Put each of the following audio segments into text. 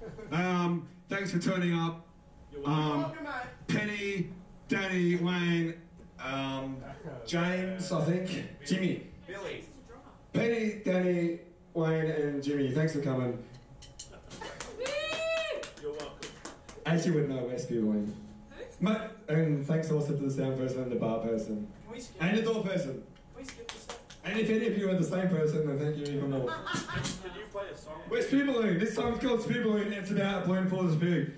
Thanks for turning up. You're welcome, mate. Penny, Danny, Wayne, James, I think, Jimmy. Billy. Penny, Danny, Wayne, and Jimmy. Thanks for coming. You're welcome. As you would know, Westview Wayne. And thanks also to the sound person and the bar person. Can we skip And the door person. Can we skip this stuff? And if any of you are the same person, then thank you even more. Can you play a song? Where's Spew Balloon? This song's called Spew Balloon, and it's about Balloon for the Spew.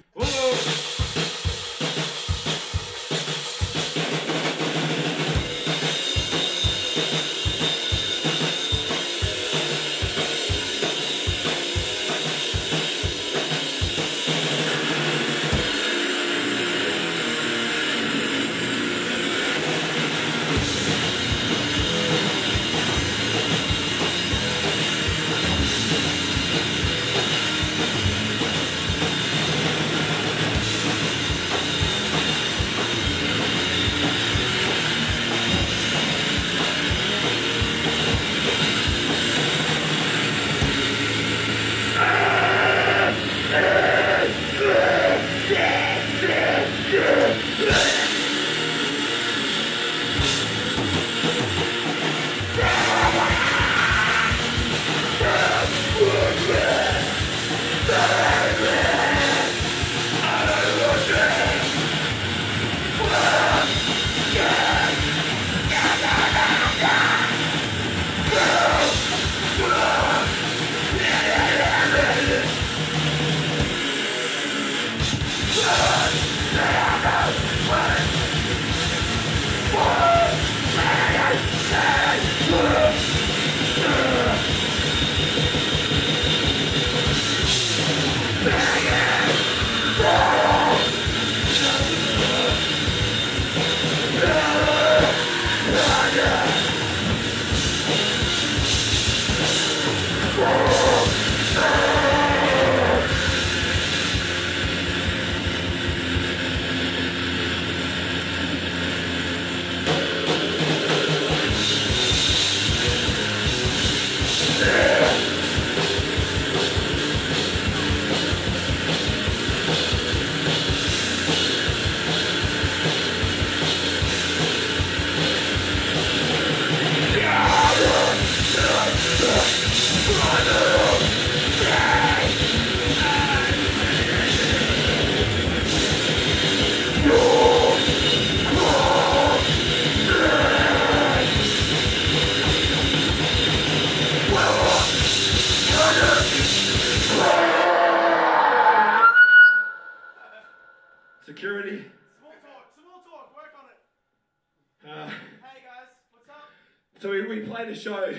Security. Small talk, work on it. Hey guys, what's up? So we played a show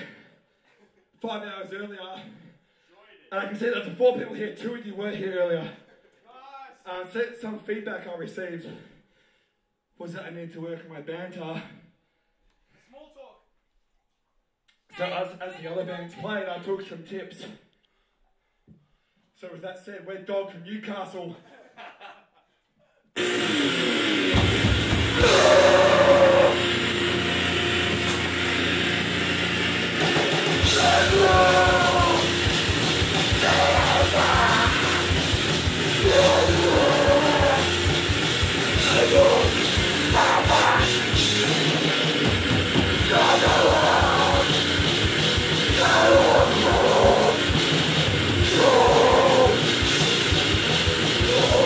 5 hours earlier, and I can see that the 4 people here, 2 of you weren't here earlier. Nice. Some feedback I received was that I need to work on my banter. Small talk. So as the other bands played, I took some tips. So with that said, we're Dog from Newcastle. Oh,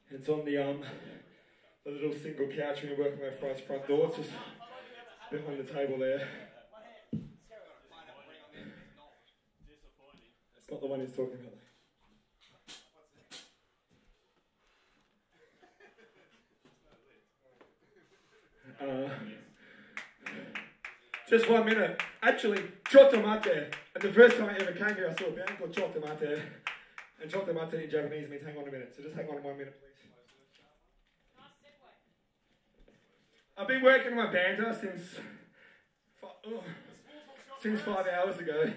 It's on the little single couch when you work on my front door. It's just behind the table there. It's not the one he's talking about. Just 1 minute. Actually, Chotto Mate. And the first time I ever came here, I saw a band called Chotto Mate. And Chotto Mate in Japanese means hang on a minute. So just hang on 1 minute, please. I've been working on my banter since 5 hours ago.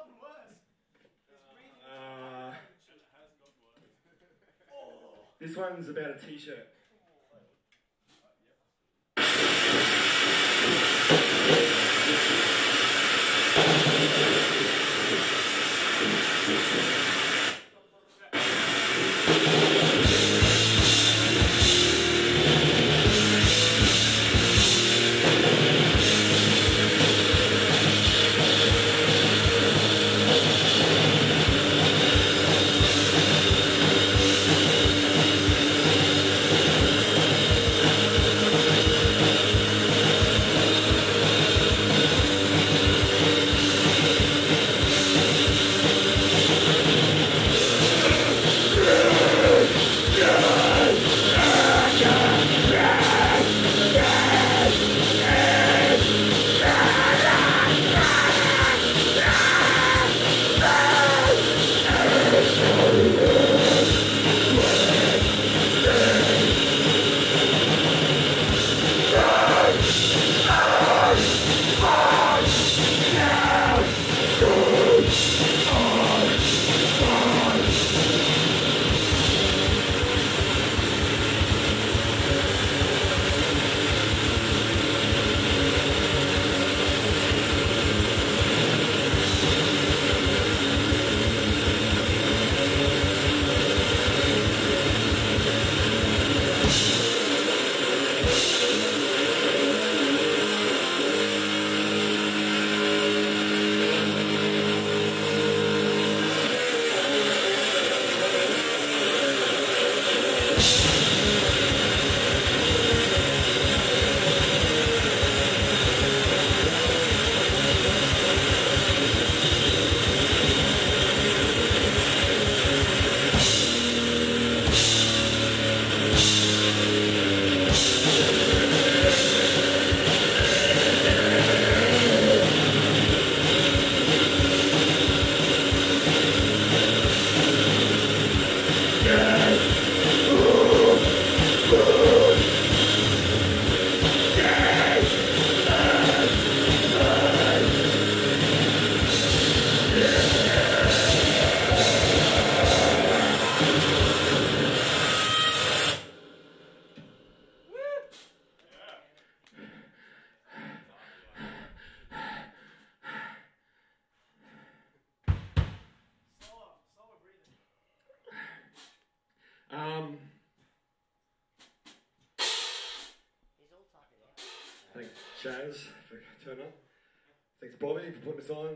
This one's about a t-shirt. Thanks, Chaz, for turning up. Thanks, Bobby, for putting us on.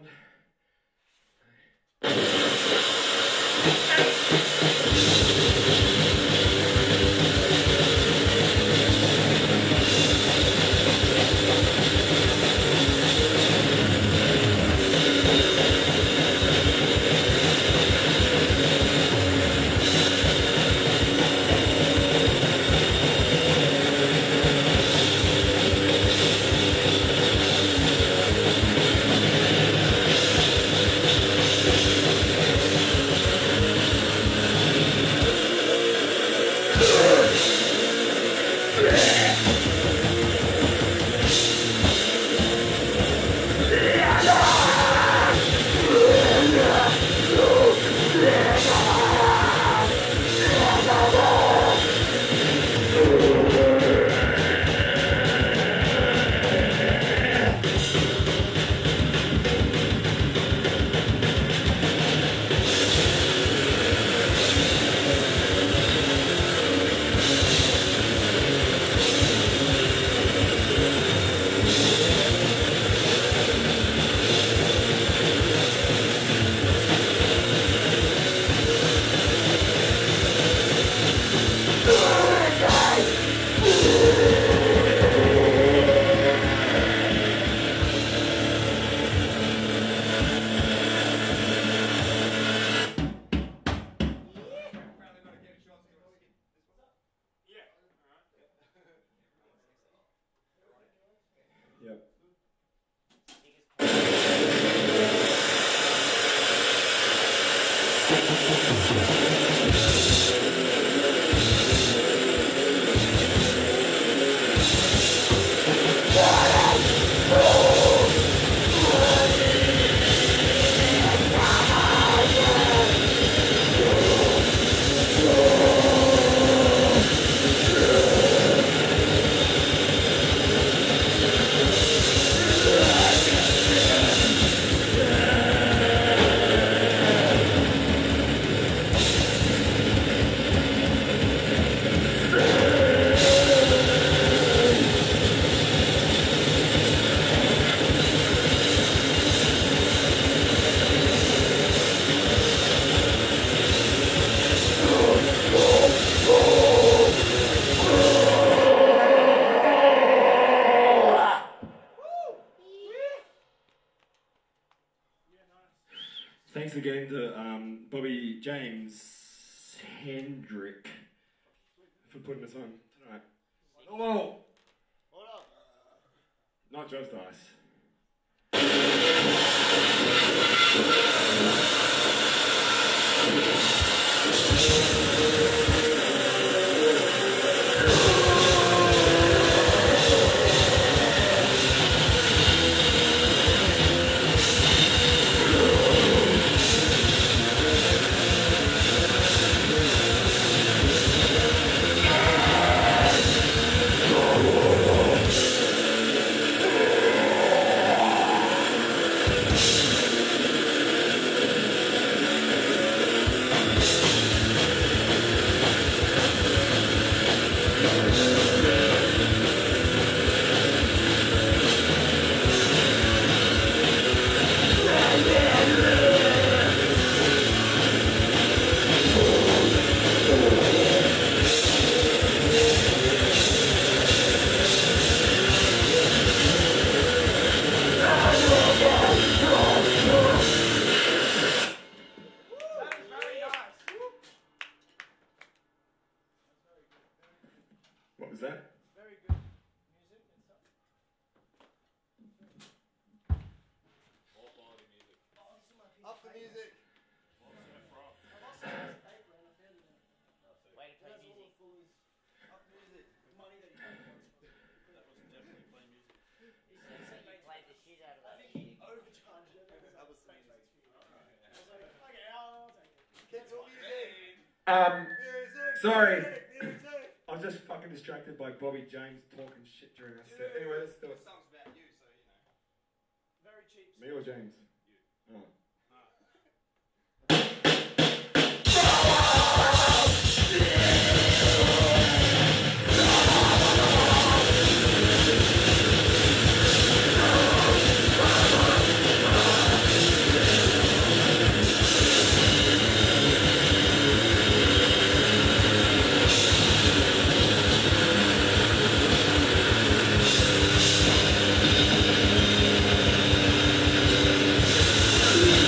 Thanks again to Bobby James Hendrick for putting us on tonight. Oh, Hold up. not just us. What was that? Very good music and stuff. All quality music. Oh, this is my piece Up of the paper. music. Where's that from? I lost this piece of paper and I found it. Way to That's all it full is Up the music. money that you paid for. That was definitely playing music. He said You played the shit out of I that. think he overcharged it. That was Thanks, music. thanks for you. I was like, okay, I'll take it. Cancel music. Music. Sorry. Music. I was just fucking distracted by Bobby James talking shit during our set. Anyway, let's do it. This song's about you, so you know. Very cheap. Me or James? You. Oh. We'll be right back.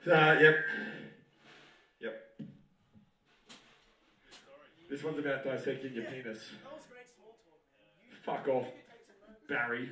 Yep. This one's about dissecting your penis. That was great small talk, man. Fuck off, Barry.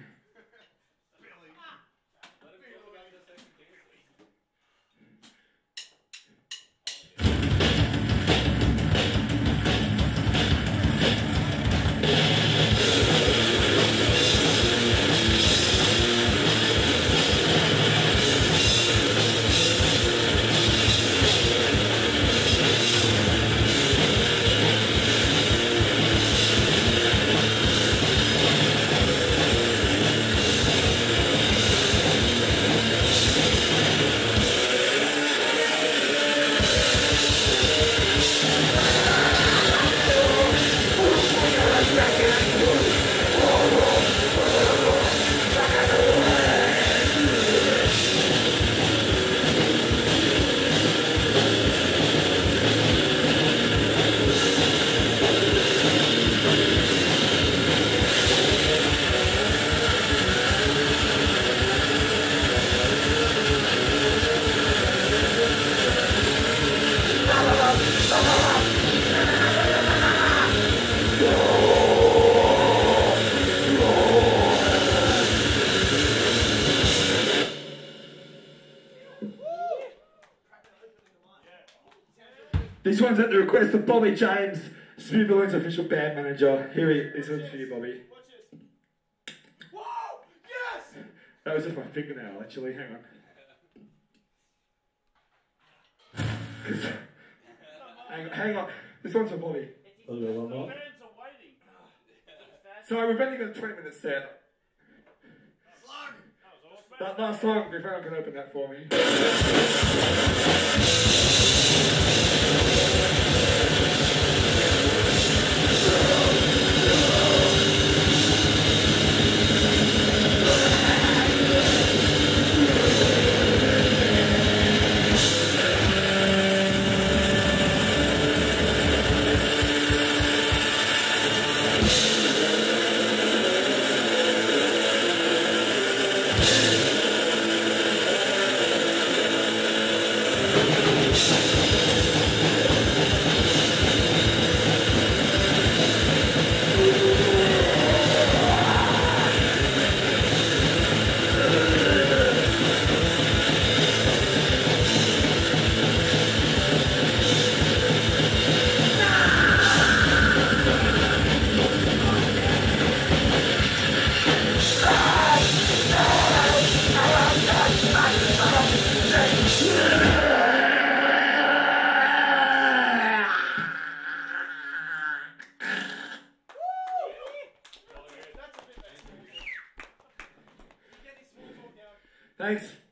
This one's at the request of Bobby James, Spoon Balloon's official band manager. This one's for you, Bobby. Watch this. Whoa! Yes! That was just my fingernail, actually. Hang on. hang on. This one's for Bobby. Fans are waiting. Sorry, we've only got a 20-minute set. That last song, if anyone can open that for me. Thanks.